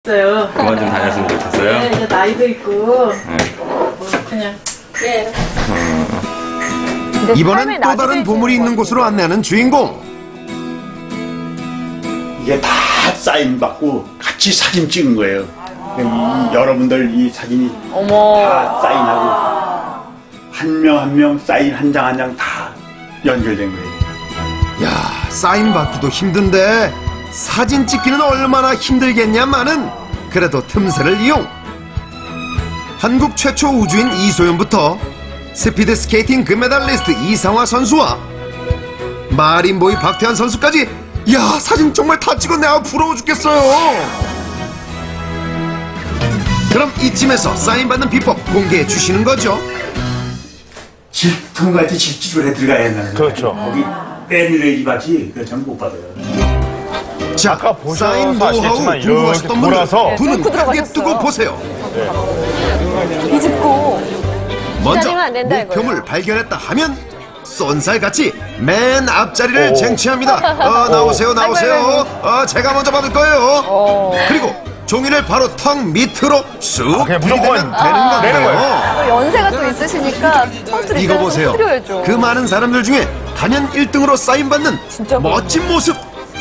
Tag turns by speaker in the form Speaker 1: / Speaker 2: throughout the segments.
Speaker 1: 있어요.
Speaker 2: 그만 좀 다녔으면 좋겠어요.
Speaker 1: 네, 이제 나이도 있고.
Speaker 2: 네.
Speaker 1: 뭐 그냥. 예.
Speaker 3: 이번엔 또 다른 보물이 있는 곳으로 안내하는 주인공.
Speaker 4: 이게 다 사인 받고 같이 사진 찍은 거예요. 여러분들 이 사진이 다 사인하고 한 명 한 명 사인 한 장 한 장 다 연결된 거예요.
Speaker 3: 야, 사인 받기도 힘든데 사진 찍기는 얼마나 힘들겠냐마는 그래도 틈새를 이용. 한국 최초 우주인 이소연부터 스피드 스케이팅 금메달리스트 이상화 선수와 마린보이 박태환 선수까지, 야, 사진 정말 다 찍었네. 아, 부러워 죽겠어요. 그럼 이쯤에서 사인받는 비법 공개해 주시는 거죠?
Speaker 4: 질통같이 질집을 해 들어가야 한다는 거예요.
Speaker 5: 그렇죠.
Speaker 4: 거기 빼밀레이지 받지 그렇지는 못 받아요.
Speaker 3: 자,
Speaker 5: 아까 보셔서
Speaker 3: 사인 노하우
Speaker 5: 아시겠지만
Speaker 3: 궁금하셨던
Speaker 5: 이렇게 돌아서
Speaker 3: 분들 눈은
Speaker 6: 뚫고
Speaker 3: 크게
Speaker 6: 들어가셨어요.
Speaker 3: 뜨고 보세요.
Speaker 6: 비집고
Speaker 3: 먼저
Speaker 6: 기다리면 안 된다,
Speaker 3: 목표물 발견했다 하면 쏜살같이 맨 앞자리를
Speaker 5: 오.
Speaker 3: 쟁취합니다. 나오세요, 나오세요. 제가 먼저 받을 거예요. 그리고 종이를 바로 턱 밑으로 쑥
Speaker 5: 그냥
Speaker 3: 들이대면
Speaker 5: 무조건
Speaker 3: 되는
Speaker 5: 내는
Speaker 3: 건데요.
Speaker 6: 연세가 또 있으시니까 터뜨리고
Speaker 3: 이거 보세요.
Speaker 6: 터뜨려야죠.
Speaker 3: 그 많은 사람들 중에 단연 1등으로 사인받는
Speaker 6: 진짜
Speaker 3: 멋진 모습.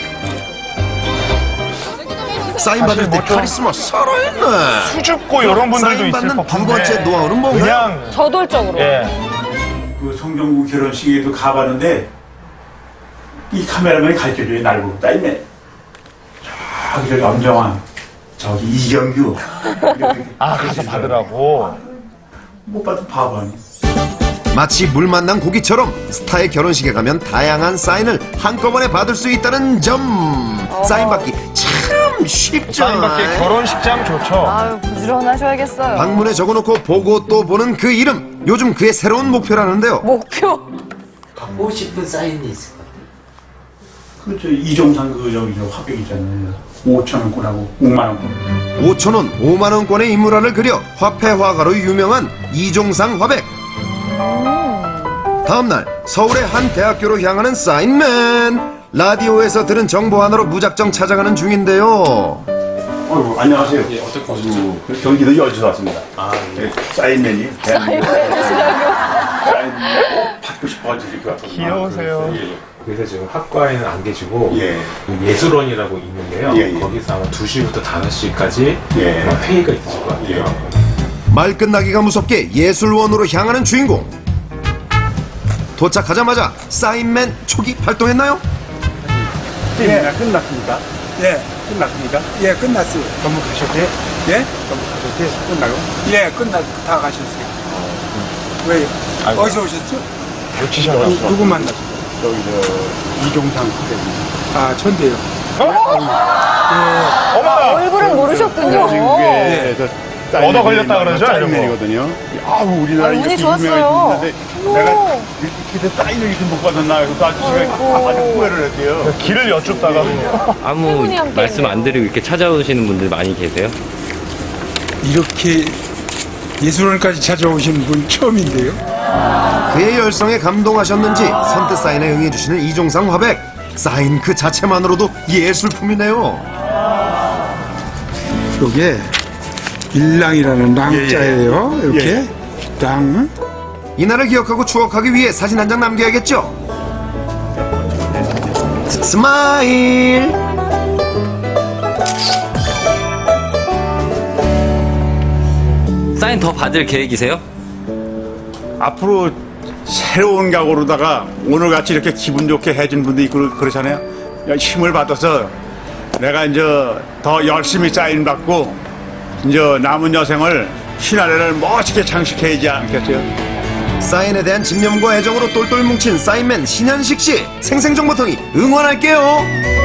Speaker 3: 사인받을 때
Speaker 5: 사실 뭐 좀
Speaker 3: 카리스마 살아있네.
Speaker 5: 수줍고 이런 분들도 있을
Speaker 3: 사인받는 두
Speaker 5: 법한데
Speaker 3: 번째 노하우는 뭔가요?
Speaker 5: 그냥
Speaker 6: 저돌적으로.
Speaker 5: 예.
Speaker 4: 그 성종구 결혼식에도 가봤는데 이 카메라맨이 가르쳐줘요. 날 보고 따이네. 저기 엄정한 저기 이경규
Speaker 5: 그래서 받으라고.
Speaker 4: 못 받은 바보 아니야.
Speaker 3: 마치 물 만난 고기처럼 스타의 결혼식에 가면 다양한 사인을 한꺼번에 받을 수 있다는 점. 사인받기 참 쉽죠.
Speaker 5: 사인받기 결혼식장 좋죠.
Speaker 6: 아유, 부지런하셔야겠어요.
Speaker 3: 방문에 적어놓고 보고 또 보는 그 이름. 요즘 그의 새로운 목표라는데요.
Speaker 6: 목표.
Speaker 7: 받고 싶은 사인이 있을 것 같아요.
Speaker 4: 그저 이종상 그 저기 저 화백 있잖아요. 5,000원권하고 5만원권.
Speaker 3: 5,000원, 5만원권의 인물화를 그려 화폐 화가로 유명한 이종상 화백. 다음날 서울의 한 대학교로 향하는 사인맨. 라디오에서 들은 정보 하나로 무작정 찾아가는 중인데요.
Speaker 4: 안녕하세요. 예, 어떻게 오셨죠? 경기도 여주에서 왔습니다. 네, 사인맨이. 사인맨 받고 싶어가지고 이렇게 왔거든요.
Speaker 5: 귀여우세요.
Speaker 8: 그래서 지금 학과에는 안 계시고
Speaker 4: 예.
Speaker 8: 예술원이라고 있는데요.
Speaker 4: 예, 예.
Speaker 8: 거기서 아마 2시부터 5시까지
Speaker 4: 예.
Speaker 8: 아마 회의가 있으실 것 같아요.
Speaker 3: 말 끝나기가 무섭게 예술원으로 향하는 주인공. 도착하자마자 사인맨 촉이 발동했나요?
Speaker 4: 예, 끝났습니까?
Speaker 9: 예,
Speaker 4: 끝났습니까?
Speaker 9: 예, 끝났어요.
Speaker 4: 너무 가셨대?
Speaker 9: 예?
Speaker 4: 너무 가셨대? 끝나고?
Speaker 9: 예, 다 가셨어요. 왜?
Speaker 5: 아이고.
Speaker 9: 어디서 오셨죠?
Speaker 5: 놓치셨나요?
Speaker 9: 누구 만났어요?
Speaker 4: 저기 저 이종상 선생님.
Speaker 9: 아, 전데요.
Speaker 5: 어머나!
Speaker 6: 얼굴은 모르셨군요.
Speaker 4: 예,
Speaker 5: 얻어 걸렸다 그러죠, 이런 거.
Speaker 4: 사인맨이거든요. 우리나라
Speaker 6: 운이
Speaker 4: 이렇게
Speaker 6: 좋았어요.
Speaker 4: 유명해졌는데 내가 이렇게 사인을 이렇게 못 받았나 해서 아저씨가 아주 후회를 했대요.
Speaker 5: 길을 여쭙다가
Speaker 2: 아무 말씀 안 드리고 이렇게 찾아오시는 분들 많이 계세요?
Speaker 9: 이렇게 예술원까지 찾아오신 분 처음인데요.
Speaker 3: 그의 열성에 감동하셨는지 선뜻 사인에 응해주시는 이종상 화백. 사인 그 자체만으로도 예술품이네요.
Speaker 9: 이게 일랑이라는 랑자예요. 이렇게 랑.
Speaker 3: 이날을 기억하고 추억하기 위해 사진 한 장 남겨야겠죠. 스마일.
Speaker 2: 사인 더 받을 계획이세요?
Speaker 4: 앞으로 새로운 각오로다가 오늘같이 이렇게 기분 좋게 해준 분도 있고 그러잖아요. 힘을 받아서 내가 이제 더 열심히 사인 받고 이제 남은 여생을 신화를 멋지게 장식해야지 않겠어요?
Speaker 3: 사인에 대한 집념과 애정으로 똘똘 뭉친 사인맨 신현식 씨. 생생정보통이 응원할게요.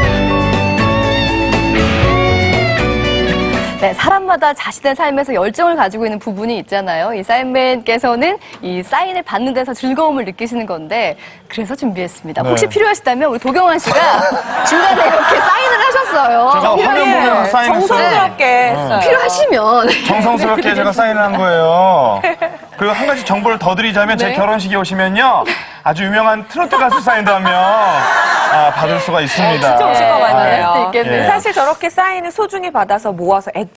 Speaker 6: 네, 사람마다 자신의 삶에서 열정을 가지고 있는 부분이 있잖아요. 이 사인맨께서는 이 사인을 받는 데서 즐거움을 느끼시는 건데 그래서 준비했습니다. 혹시 필요하시다면 우리 도경환 씨가 중간에 이렇게 사인을 하셨어요.
Speaker 5: 제가 화면 보면서 사인했어요.
Speaker 6: 정성스럽게 했어요. 필요하시면
Speaker 5: 정성스럽게 제가 사인을 한 거예요. 그리고 한 가지 정보를 더 드리자면 제
Speaker 6: 네.
Speaker 5: 결혼식에 오시면요. 아주 유명한 트로트 가수 사인도 한 명 받을 수가 있습니다.
Speaker 6: 진짜 오실 것 같네요.
Speaker 5: 예.
Speaker 6: 있겠네요.
Speaker 10: 사실 저렇게 사인을 소중히 받아서 모아서